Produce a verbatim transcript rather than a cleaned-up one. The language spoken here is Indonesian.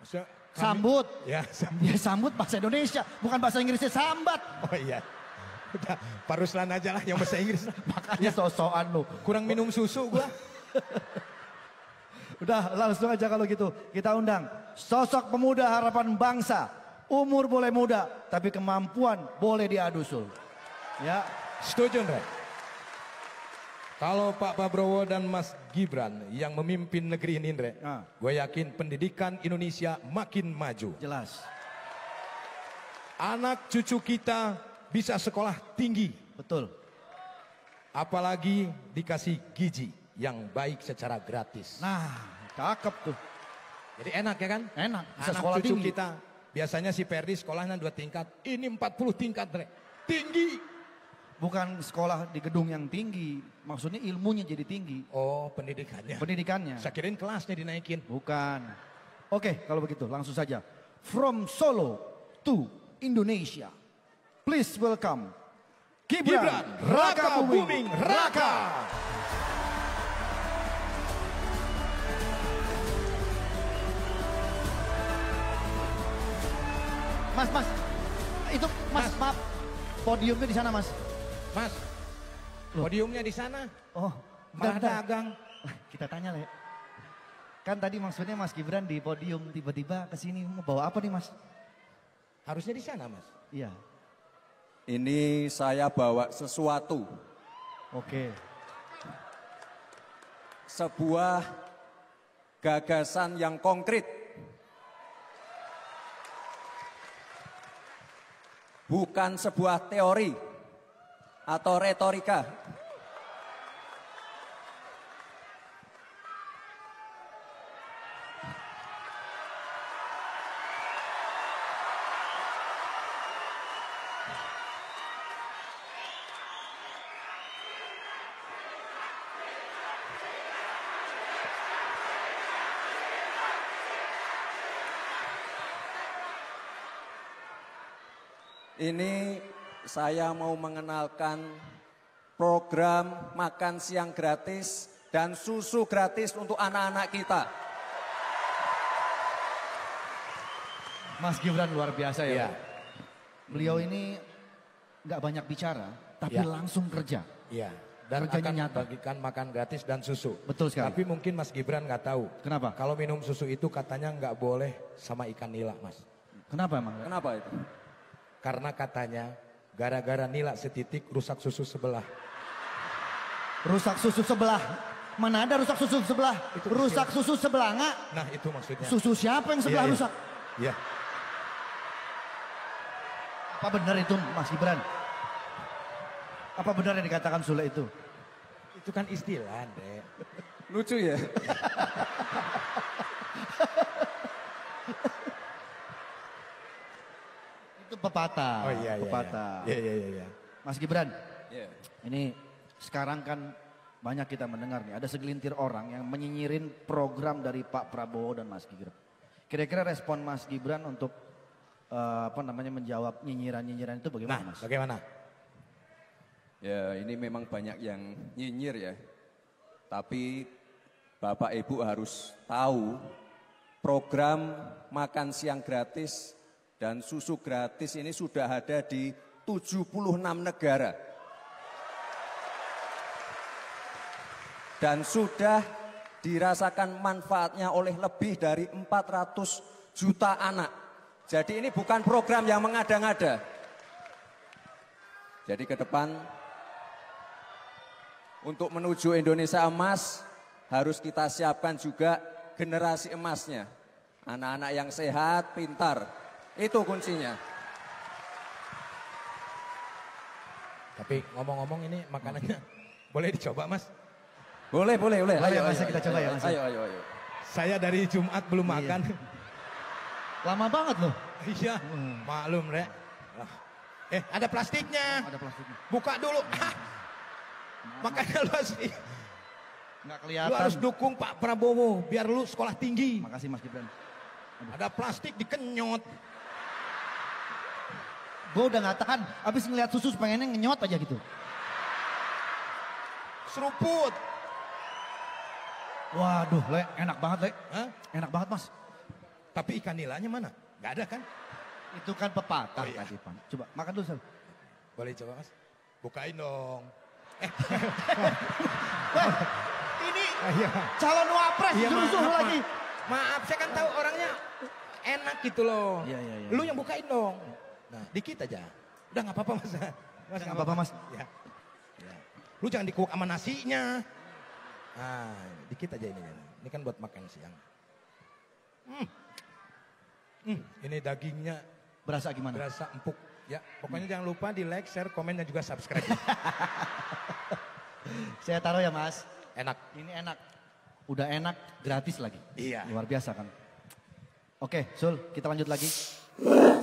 Se- kami- Sambut. Ya, sambut. Ya sambut bahasa Indonesia, bukan bahasa Inggrisnya sambat. Oh iya. Udah, Pak Ruslan aja lah yang bahasa Inggris. Makanya so-soan lu. Kurang minum susu gua. Udah langsung aja kalau gitu. Kita undang sosok pemuda harapan bangsa. Umur boleh muda, tapi kemampuan boleh diadu sul. Ya. Setuju, Ndre? Kalau Pak Prabowo dan Mas Gibran yang memimpin negeri ini, Ndre, Ah. gue yakin pendidikan Indonesia makin maju. Jelas. Anak cucu kita bisa sekolah tinggi. Betul. Apalagi dikasih gizi yang baik secara gratis. Nah, cakep tuh. Jadi enak ya kan? Enak, bisa Anak sekolah cucu tinggi. kita. Biasanya si Perdi sekolahnya dua tingkat. Ini empat puluh tingkat, Ndre. Tinggi. Bukan sekolah di gedung yang tinggi, maksudnya ilmunya jadi tinggi. Oh, pendidikannya. Pendidikannya. Saya kirain kelasnya dinaikin. Bukan. Oke, kalau begitu langsung saja. From Solo to Indonesia. Please welcome Gibran, Gibran Raka Buming Raka. Mas, mas. Itu mas, Mas. maaf. Podiumnya di sana, mas. Mas, Loh. podiumnya di sana. Oh, Malah bentar, bentar. dagang. Kita tanya lah ya. Kan tadi maksudnya Mas Gibran di podium tiba-tiba ke sini mau bawa apa nih, Mas? Harusnya di sana, Mas. Iya. Ini saya bawa sesuatu, Oke. sebuah gagasan yang konkret. Bukan sebuah teori atau retorika. Ini saya mau mengenalkan program makan siang gratis dan susu gratis untuk anak-anak kita. Mas Gibran luar biasa ya. Iya. Pak. Beliau ini nggak banyak bicara, tapi Iya. langsung kerja. Iya. Dan Kerjanya akan nyata. bagikan makan gratis dan susu. Betul sekali. Tapi mungkin Mas Gibran nggak tahu. Kenapa? Kalau minum susu itu katanya nggak boleh sama ikan nila, Mas. Kenapa emang? Kenapa itu? Karena katanya gara-gara nila setitik rusak susu sebelah. Rusak susu sebelah. Mana ada rusak susu sebelah? Itu rusak susu sebelah nggak? Nah itu maksudnya. Susu siapa yang sebelah Iya, iya. rusak? Iya. Apa benar itu Mas Gibran? Apa benar yang dikatakan Sule itu? Itu kan istilah, Dek. Lucu ya? Itu pepatah. Oh iya iya. Pepatah. Iya iya iya. iya. Mas Gibran, Iya. ini sekarang kan banyak kita mendengar nih, ada segelintir orang yang menyinyirin program dari Pak Prabowo dan Mas Gibran. Kira-kira respon Mas Gibran untuk eh, apa namanya menjawab nyinyiran-nyinyiran itu bagaimana, Nah, Mas? bagaimana? Ya ini memang banyak yang nyinyir ya. Tapi Bapak Ibu harus tahu program makan siang gratis dan susu gratis ini sudah ada di tujuh puluh enam negara. Dan sudah dirasakan manfaatnya oleh lebih dari empat ratus juta anak. Jadi ini bukan program yang mengada-ngada. Jadi ke depan untuk menuju Indonesia emas harus kita siapkan juga generasi emasnya. Anak-anak yang sehat, pintar. Itu kuncinya. Tapi ngomong-ngomong ini makanannya boleh dicoba, Mas? Boleh, boleh, boleh. Boleh, Mas, kita coba ya, ayo, Mas. Ayo, ayo, ayo. Saya dari Jumat belum Iya. makan. Lama banget loh. Iya, maklum, Rek. Eh, ada plastiknya. Ada plastiknya. Buka dulu. Ah, makanya lu harus, Nggak lu kelihatan. harus dukung Pak Prabowo biar lu sekolah tinggi. Makasih Mas Gibran. Ada plastik dikenyot. Gue udah nggak tahan, abis ngeliat susu pengennya ngenyot aja gitu. Seruput. Waduh, Le, enak banget, Le. Hah? Enak banget, Mas. Tapi ikan nilanya mana? Gak ada kan? Itu kan pepatah Oh, iya. tadi, Pan. Coba makan dulu, Sal. Boleh coba mas? Bukain dong. Ini Iya. calon wapres Iya, suruh-suruh maaf, lagi. Maaf, saya kan tahu orangnya enak gitu loh. Iya, iya, iya. Lu yang bukain dong. Nah, dikit aja. Udah nggak apa-apa mas. Mas Nggak apa-apa, Mas. Ya. Ya. Lu jangan dikuak sama nasinya. Nah, dikit aja ini. Ini kan buat makan siang. Hmm. Hmm, ini dagingnya Berasa gimana? berasa empuk. Ya, pokoknya jangan lupa di like, share, komen, dan juga subscribe. Saya taruh ya, Mas. Enak. Ini enak. Udah enak, gratis lagi. Iya. Luar biasa kan. Oke, Sul, kita lanjut lagi.